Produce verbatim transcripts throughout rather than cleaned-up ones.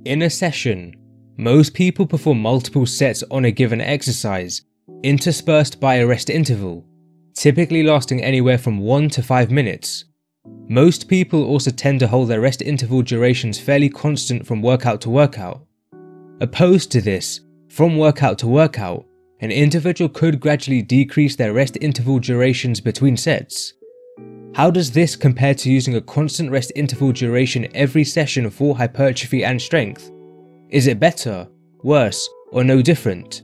In a session, most people perform multiple sets on a given exercise, interspersed by a rest interval, typically lasting anywhere from one to five minutes. Most people also tend to hold their rest interval durations fairly constant from workout to workout. Opposed to this, from workout to workout, an individual could gradually decrease their rest interval durations between sets. How does this compare to using a constant rest interval duration every session for hypertrophy and strength? Is it better, worse, or no different?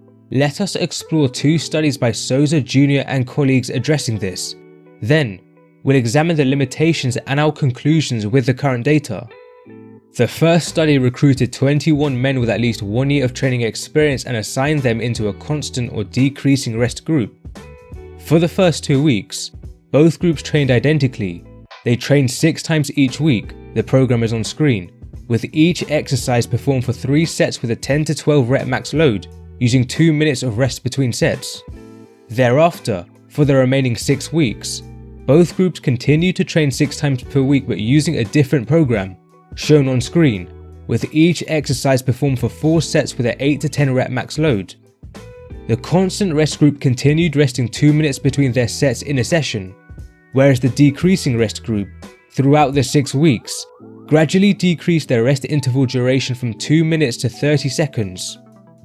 Let us explore two studies by Souza Junior and colleagues addressing this. Then, we'll examine the limitations and our conclusions with the current data. The first study recruited twenty-one men with at least one year of training experience and assigned them into a constant or decreasing rest group. For the first two weeks, both groups trained identically. They trained six times each week, the program is on screen, with each exercise performed for three sets with a ten to twelve rep max load, using two minutes of rest between sets. Thereafter, for the remaining six weeks, both groups continued to train six times per week but using a different program, shown on screen, with each exercise performed for four sets with an eight to ten rep max load. The constant rest group continued resting two minutes between their sets in a session, whereas the decreasing rest group, throughout the six weeks, gradually decreased their rest interval duration from two minutes to thirty seconds.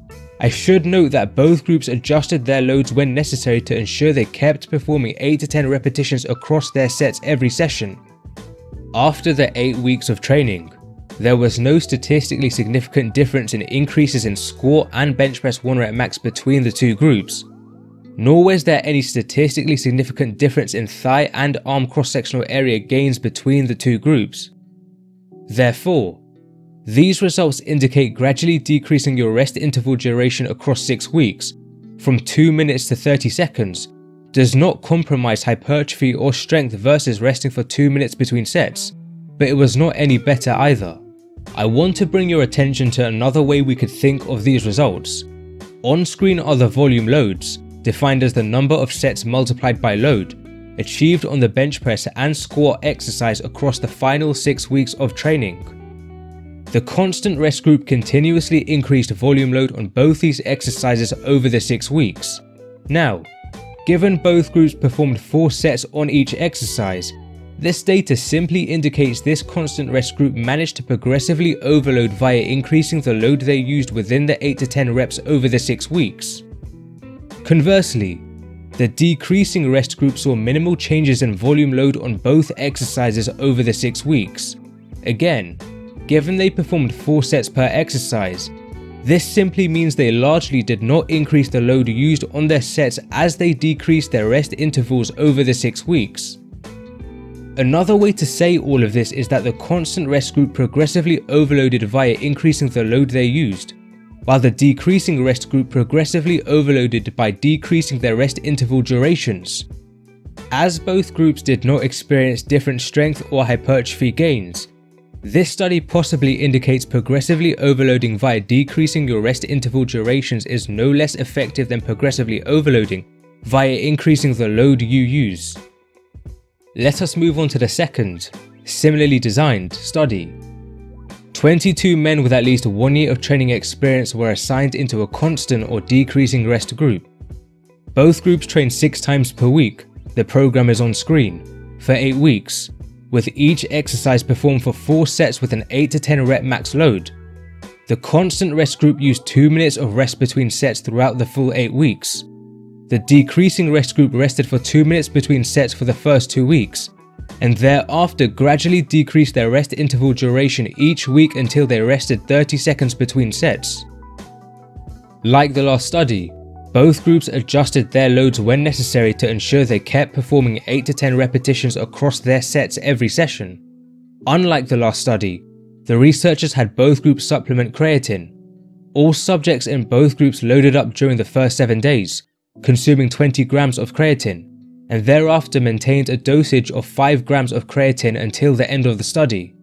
I should note that both groups adjusted their loads when necessary to ensure they kept performing eight to ten repetitions across their sets every session. After the eight weeks of training, there was no statistically significant difference in increases in squat and bench press one rep max between the two groups, nor was there any statistically significant difference in thigh and arm cross-sectional area gains between the two groups. Therefore, these results indicate gradually decreasing your rest interval duration across six weeks, from two minutes to thirty seconds, does not compromise hypertrophy or strength versus resting for two minutes between sets, but it was not any better either. I want to bring your attention to another way we could think of these results. On screen are the volume loads, defined as the number of sets multiplied by load, achieved on the bench press and squat exercise across the final six weeks of training. The constant rest group continuously increased volume load on both these exercises over the six weeks. Now, given both groups performed four sets on each exercise, this data simply indicates this constant rest group managed to progressively overload via increasing the load they used within the eight to ten reps over the six weeks. Conversely, the decreasing rest group saw minimal changes in volume load on both exercises over the six weeks. Again, given they performed four sets per exercise, this simply means they largely did not increase the load used on their sets as they decreased their rest intervals over the six weeks. Another way to say all of this is that the constant rest group progressively overloaded via increasing the load they used, while the decreasing rest group progressively overloaded by decreasing their rest interval durations. As both groups did not experience different strength or hypertrophy gains, this study possibly indicates progressively overloading via decreasing your rest interval durations is no less effective than progressively overloading via increasing the load you use. Let us move on to the second, similarly designed, study. twenty-two men with at least one year of training experience were assigned into a constant or decreasing rest group. Both groups trained six times per week, the program is on screen, for eight weeks, with each exercise performed for four sets with an eight to ten rep max load. The constant rest group used two minutes of rest between sets throughout the full eight weeks. The decreasing rest group rested for two minutes between sets for the first two weeks, and thereafter gradually decreased their rest interval duration each week until they rested thirty seconds between sets. Like the last study, both groups adjusted their loads when necessary to ensure they kept performing eight to ten repetitions across their sets every session. Unlike the last study, the researchers had both groups supplement creatine. All subjects in both groups loaded up during the first seven days, consuming twenty grams of creatine, and thereafter maintained a dosage of five grams of creatine until the end of the study.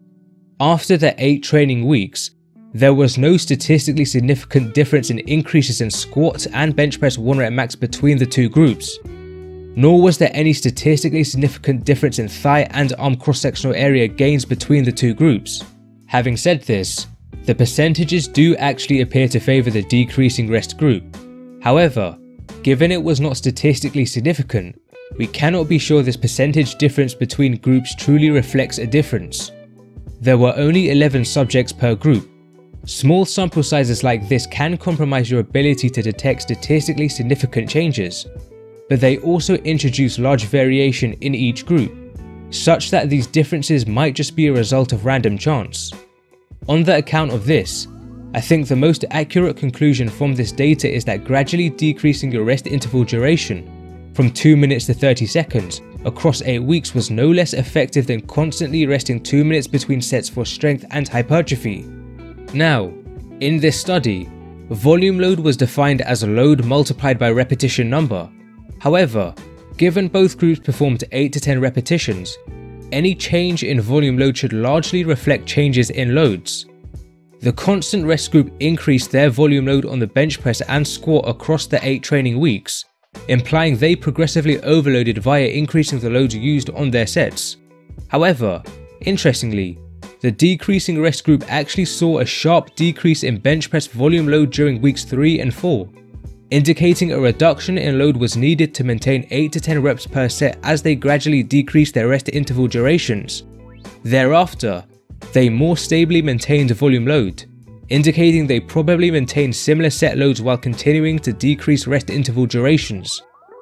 After the eight training weeks, there was no statistically significant difference in increases in squat and bench press one rep max between the two groups, nor was there any statistically significant difference in thigh and arm cross-sectional area gains between the two groups. Having said this, The percentages do actually appear to favour the decreasing rest group. However, given it was not statistically significant, we cannot be sure this percentage difference between groups truly reflects a difference. There were only eleven subjects per group. Small sample sizes like this can compromise your ability to detect statistically significant changes, but they also introduce large variation in each group, such that these differences might just be a result of random chance. On the account of this, I think the most accurate conclusion from this data is that gradually decreasing your rest interval duration from two minutes to thirty seconds across eight weeks was no less effective than constantly resting two minutes between sets for strength and hypertrophy. Now, in this study, volume load was defined as a load multiplied by repetition number. However, given both groups performed eight to ten repetitions, any change in volume load should largely reflect changes in loads. The constant rest group increased their volume load on the bench press and squat across the eight training weeks, implying they progressively overloaded via increasing the loads used on their sets. However, interestingly, the decreasing rest group actually saw a sharp decrease in bench press volume load during weeks three and four, indicating a reduction in load was needed to maintain eight to ten reps per set as they gradually decreased their rest interval durations. Thereafter, they more stably maintained volume load, indicating they probably maintained similar set loads while continuing to decrease rest interval durations.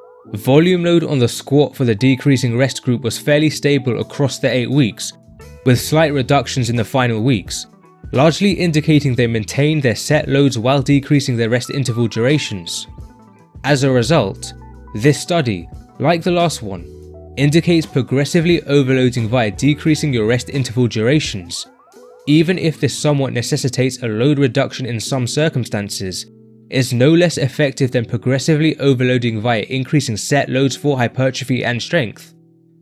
Volume load on the squat for the decreasing rest group was fairly stable across the eight weeks, with slight reductions in the final weeks, largely indicating they maintained their set loads while decreasing their rest interval durations. As a result, this study, like the last one, indicates progressively overloading via decreasing your rest interval durations. Even if this somewhat necessitates a load reduction in some circumstances, is no less effective than progressively overloading via increasing set loads for hypertrophy and strength.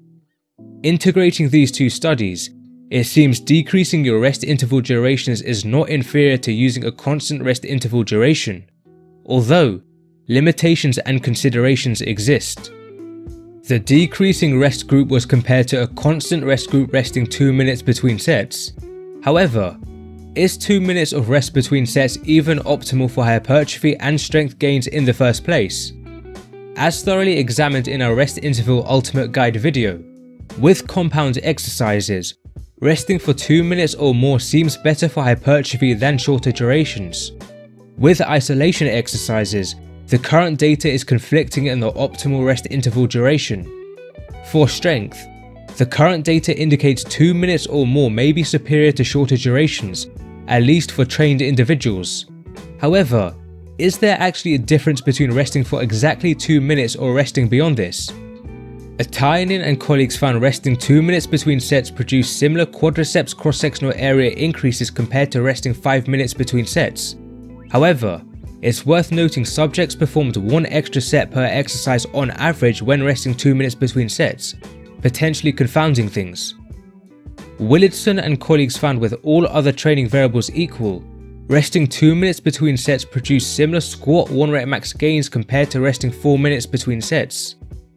Integrating these two studies, it seems decreasing your rest interval durations is not inferior to using a constant rest interval duration, although limitations and considerations exist. The decreasing rest group was compared to a constant rest group resting two minutes between sets. However, is two minutes of rest between sets even optimal for hypertrophy and strength gains in the first place? As thoroughly examined in our rest interval ultimate guide video, with compound exercises, resting for two minutes or more seems better for hypertrophy than shorter durations. With isolation exercises, the current data is conflicting in the optimal rest interval duration. For strength, the current data indicates two minutes or more may be superior to shorter durations, at least for trained individuals. However, is there actually a difference between resting for exactly two minutes or resting beyond this? Atayanin and colleagues found resting two minutes between sets produced similar quadriceps cross-sectional area increases compared to resting five minutes between sets. However, it's worth noting subjects performed one extra set per exercise on average when resting two minutes between sets, potentially confounding things. Willardson and colleagues found with all other training variables equal, resting two minutes between sets produced similar squat one rep max gains compared to resting four minutes between sets.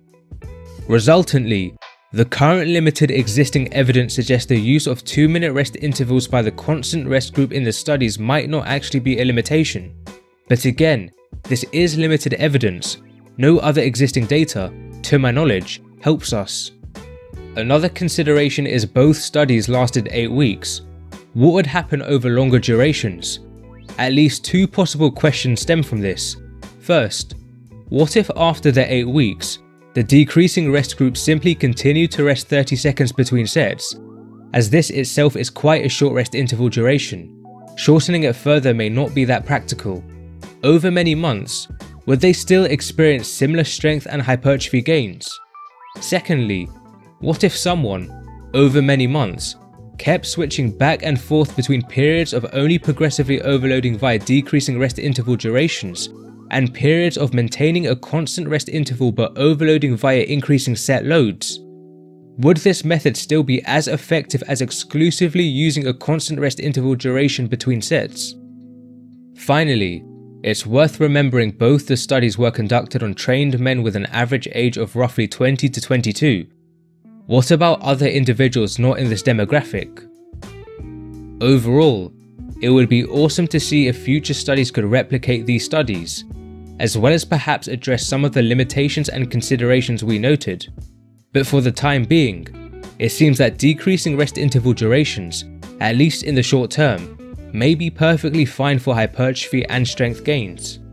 Resultantly, the current limited existing evidence suggests the use of two minute rest intervals by the constant rest group in the studies might not actually be a limitation. But again, this is limited evidence. No other existing data, to my knowledge, helps us. Another consideration is both studies lasted eight weeks. What would happen over longer durations? At least two possible questions stem from this. First, what if after the eight weeks, the decreasing rest group simply continued to rest thirty seconds between sets, as this itself is quite a short rest interval duration. Shortening it further may not be that practical. Over many months, would they still experience similar strength and hypertrophy gains? Secondly, what if someone, over many months, kept switching back and forth between periods of only progressively overloading via decreasing rest interval durations and periods of maintaining a constant rest interval but overloading via increasing set loads? Would this method still be as effective as exclusively using a constant rest interval duration between sets? Finally, it's worth remembering both the studies were conducted on trained men with an average age of roughly twenty to twenty-two. What about other individuals not in this demographic? Overall, It would be awesome to see if future studies could replicate these studies, as well as perhaps address some of the limitations and considerations we noted. But for the time being, it seems that decreasing rest interval durations, at least in the short term, may be perfectly fine for hypertrophy and strength gains.